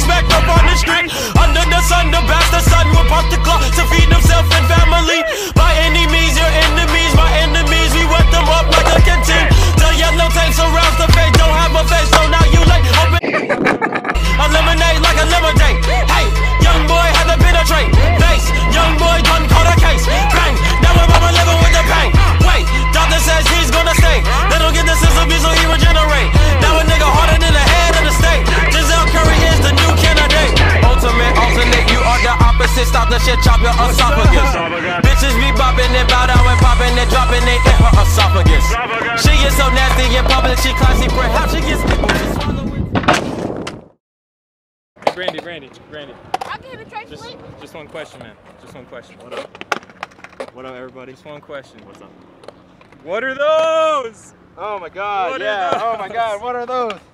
expect up on the street. Under the sun, the bastard son will pump the clock to feed himself and family. By any means, your enemies, my enemies, we wet them up like a canteen. The yellow tape surrounds the face, don't have a face, so now you late. Eliminate like a lemonade. Hey, young boy had to penetrate. Face, young boy done caught a case. Bang, now we're mama living with the pain. Wait, doctor says he's gonna stay. They don't get the system, so he regenerate. Now a nigga harder than the head of the state. Giselle Curry is the new candidate. Ultimate, alternate, you are the opposite. Stop the shit, chop your esophagus. Bitches be bopping and bow down and popping and dropping it in her esophagus. She is so nasty in public, she classy, perhaps she gets nipple to swallow it. Brandy. I'll give it a try. Just one question, man. Just one question. What up? What up, everybody? Just one question. What's up? What are those? Oh my God! What are Yeah. those? Oh my God! What are those?